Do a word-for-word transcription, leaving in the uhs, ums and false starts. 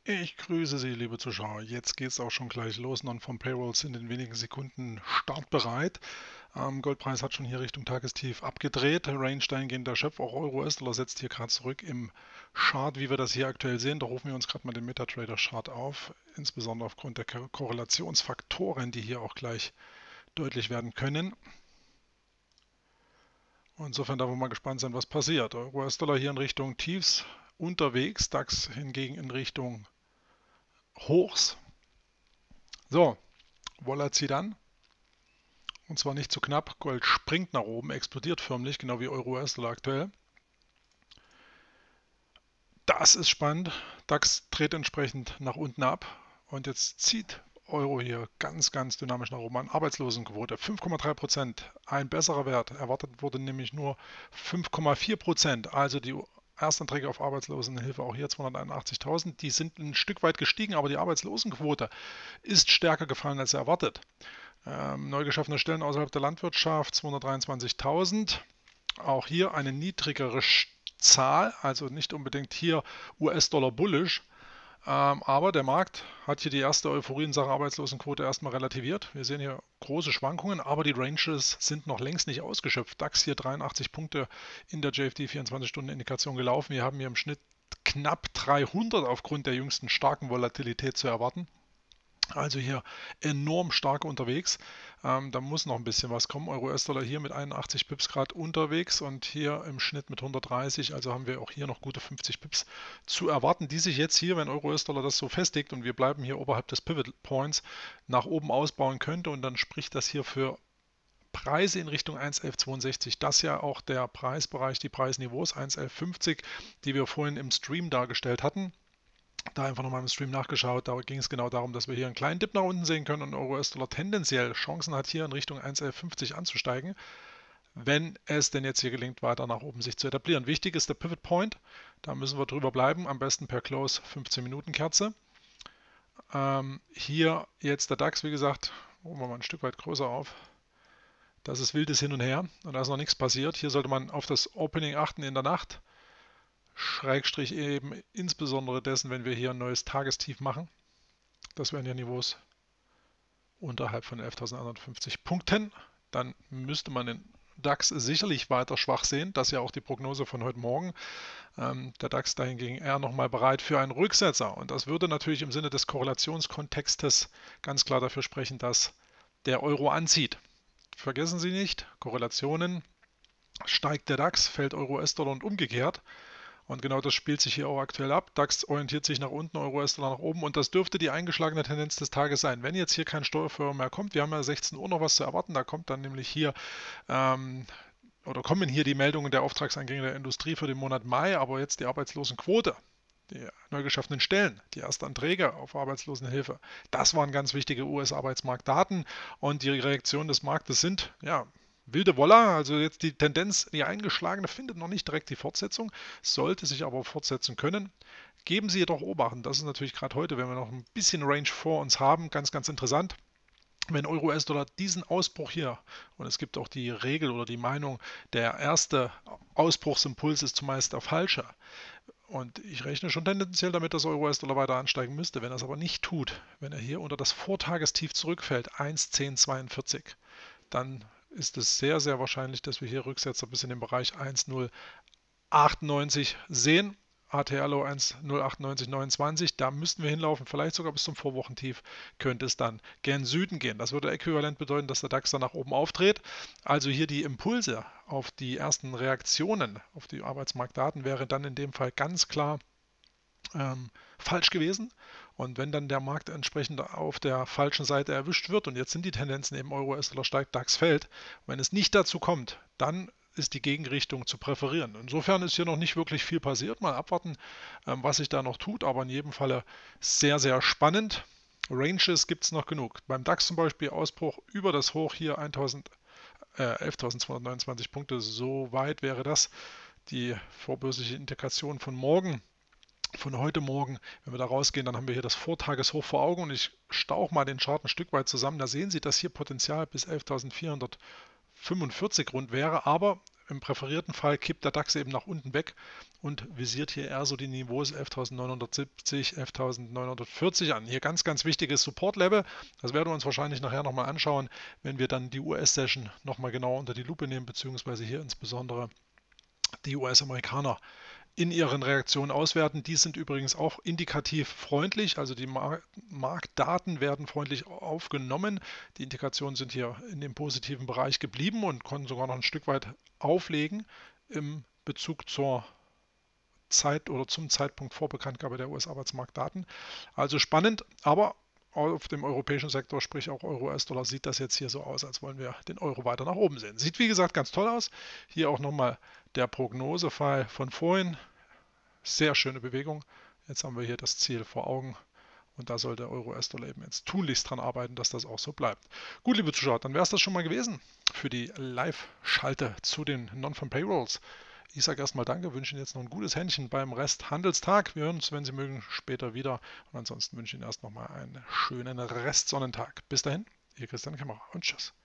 Ich grüße Sie, liebe Zuschauer. Jetzt geht es auch schon gleich los. Non-Farm Payrolls sind in wenigen Sekunden startbereit. Ähm, Goldpreis hat schon hier Richtung Tagestief abgedreht. Range dahingehend der Schöpf, auch Euro-U S-Dollar setzt hier gerade zurück im Chart, wie wir das hier aktuell sehen. Da rufen wir uns gerade mal den MetaTrader-Chart auf, insbesondere aufgrund der Korrelationsfaktoren, die hier auch gleich deutlich werden können. Insofern darf man mal gespannt sein, was passiert. Euro-U S-Dollar hier in Richtung Tiefs unterwegs, DAX hingegen in Richtung Hochs. So, Woller zieht an. Und zwar nicht zu knapp. Gold springt nach oben, explodiert förmlich, genau wie Euro-U S-Dollar aktuell. Das ist spannend. DAX dreht entsprechend nach unten ab. Und jetzt zieht Euro hier ganz, ganz dynamisch nach oben an. Arbeitslosenquote fünf Komma drei Prozent. Ein besserer Wert. Erwartet wurde nämlich nur fünf Komma vier Prozent. Also die Erstanträge auf Arbeitslosenhilfe auch hier zweihunderteinundachtzigtausend. Die sind ein Stück weit gestiegen, aber die Arbeitslosenquote ist stärker gefallen als erwartet. Ähm, neu geschaffene Stellen außerhalb der Landwirtschaft zweihundertdreiundzwanzigtausend. Auch hier eine niedrigere Zahl, also nicht unbedingt hier U S-Dollar bullish. Ähm, aber der Markt hat hier die erste Euphorie in Sachen Arbeitslosenquote erstmal relativiert. Wir sehen hier große Schwankungen, aber die Ranges sind noch längst nicht ausgeschöpft. DAX hier dreiundachtzig Punkte in der J F D vierundzwanzig-Stunden-Indikation gelaufen. Wir haben hier im Schnitt knapp dreihundert aufgrund der jüngsten starken Volatilität zu erwarten. Also hier enorm stark unterwegs. Ähm, da muss noch ein bisschen was kommen. Euro-U S-Dollar hier mit einundachtzig Pips gerade unterwegs und hier im Schnitt mit hundertdreißig. Also haben wir auch hier noch gute fünfzig Pips zu erwarten, die sich jetzt hier, wenn Euro-U S-Dollar das so festigt und wir bleiben hier oberhalb des Pivot Points, nach oben ausbauen könnte. Und dann spricht das hier für Preise in Richtung eins Komma elf zweiundsechzig. Das ja auch der Preisbereich, die Preisniveaus eins Komma elf fünfzig, die wir vorhin im Stream dargestellt hatten. Da einfach nochmal im Stream nachgeschaut, da ging es genau darum, dass wir hier einen kleinen Dip nach unten sehen können und Euro-U S-Dollar tendenziell Chancen hat, hier in Richtung eins Komma elf fünfzig anzusteigen, wenn es denn jetzt hier gelingt, weiter nach oben sich zu etablieren. Wichtig ist der Pivot Point, da müssen wir drüber bleiben, am besten per Close fünfzehn Minuten Kerze. Ähm, hier jetzt der DAX, wie gesagt, holen wir mal ein Stück weit größer auf. Das ist wildes Hin und Her und da ist noch nichts passiert. Hier sollte man auf das Opening achten in der Nacht. Schrägstrich eben insbesondere dessen, wenn wir hier ein neues Tagestief machen. Das wären ja Niveaus unterhalb von elftausendeinhundertfünfzig Punkten. Dann müsste man den DAX sicherlich weiter schwach sehen. Das ist ja auch die Prognose von heute Morgen. Ähm, der DAX dahingegen eher nochmal bereit für einen Rücksetzer. Und das würde natürlich im Sinne des Korrelationskontextes ganz klar dafür sprechen, dass der Euro anzieht. Vergessen Sie nicht, Korrelationen, steigt der DAX, fällt Euro-U S-Dollar und umgekehrt. Und genau das spielt sich hier auch aktuell ab. DAX orientiert sich nach unten, Euro-U S-Dollar nach oben und das dürfte die eingeschlagene Tendenz des Tages sein. Wenn jetzt hier kein Steuerfeuer mehr kommt, wir haben ja sechzehn Uhr noch was zu erwarten, da kommt dann nämlich hier ähm, oder kommen hier die Meldungen der Auftragseingänge der Industrie für den Monat Mai, aber jetzt die Arbeitslosenquote, die neu geschaffenen Stellen, die Erstanträge auf Arbeitslosenhilfe, das waren ganz wichtige U S-Arbeitsmarktdaten und die Reaktionen des Marktes sind, ja, wilde Woller, also jetzt die Tendenz, die eingeschlagene, findet noch nicht direkt die Fortsetzung, sollte sich aber fortsetzen können. Geben Sie jedoch Obachten, das ist natürlich gerade heute, wenn wir noch ein bisschen Range vor uns haben, ganz, ganz interessant. Wenn Euro-U S-Dollar diesen Ausbruch hier, und es gibt auch die Regel oder die Meinung, der erste Ausbruchsimpuls ist zumeist der falsche. Und ich rechne schon tendenziell damit, dass Euro-U S-Dollar weiter ansteigen müsste. Wenn er es aber nicht tut, wenn er hier unter das Vortagestief zurückfällt, eins Komma zehn zweiundvierzig, dann ist es sehr, sehr wahrscheinlich, dass wir hier Rücksetzer bis in den Bereich eins Komma null achtundneunzig sehen. A T R-Low eins Komma null achtundneunzig neunundzwanzig, da müssten wir hinlaufen, vielleicht sogar bis zum Vorwochentief könnte es dann gen Süden gehen. Das würde äquivalent bedeuten, dass der DAX dann nach oben aufdreht. Also hier die Impulse auf die ersten Reaktionen auf die Arbeitsmarktdaten wäre dann in dem Fall ganz klar ähm, falsch gewesen. Und wenn dann der Markt entsprechend auf der falschen Seite erwischt wird und jetzt sind die Tendenzen eben Euro-U S-Dollar steigt, DAX fällt, wenn es nicht dazu kommt, dann ist die Gegenrichtung zu präferieren. Insofern ist hier noch nicht wirklich viel passiert. Mal abwarten, ähm, was sich da noch tut, aber in jedem Falle sehr, sehr spannend. Ranges gibt es noch genug. Beim DAX zum Beispiel Ausbruch über das Hoch hier elftausendzweihundertneunundzwanzig Punkte, so weit wäre das. Die vorbörsliche Indikation von morgen, von heute Morgen, wenn wir da rausgehen, dann haben wir hier das Vortageshoch vor Augen und ich stauche mal den Chart ein Stück weit zusammen. Da sehen Sie, dass hier Potenzial bis elftausendvierhundertfünfundvierzig rund wäre, aber im präferierten Fall kippt der DAX eben nach unten weg und visiert hier eher so die Niveaus elftausendneunhundertsiebzig, elftausendneunhundertvierzig an. Hier ganz, ganz wichtiges Support-Level. Das werden wir uns wahrscheinlich nachher nochmal anschauen, wenn wir dann die U S-Session nochmal genauer unter die Lupe nehmen, beziehungsweise hier insbesondere die U S-Amerikaner in ihren Reaktionen auswerten. Die sind übrigens auch indikativ freundlich, also die Mar Marktdaten werden freundlich aufgenommen. Die Indikationen sind hier in dem positiven Bereich geblieben und konnten sogar noch ein Stück weit auflegen im Bezug zur Zeit oder zum Zeitpunkt vor Bekanntgabe der U S-Arbeitsmarktdaten. Also spannend, aber auf dem europäischen Sektor, sprich auch Euro-U S-Dollar, sieht das jetzt hier so aus, als wollen wir den Euro weiter nach oben sehen. Sieht wie gesagt ganz toll aus. Hier auch nochmal der Prognosefall von vorhin. Sehr schöne Bewegung. Jetzt haben wir hier das Ziel vor Augen. Und da sollte Euro-U S-Dollar eben jetzt tunlichst dran arbeiten, dass das auch so bleibt. Gut, liebe Zuschauer, dann wäre es das schon mal gewesen für die Live-Schalte zu den Non-Farm Payrolls. Ich sage erstmal Danke, wünsche Ihnen jetzt noch ein gutes Händchen beim Rest Handelstag. Wir hören uns, wenn Sie mögen, später wieder. Und ansonsten wünsche ich Ihnen erst nochmal einen schönen Restsonnentag. Bis dahin, Ihr Christian Kämmerer und tschüss.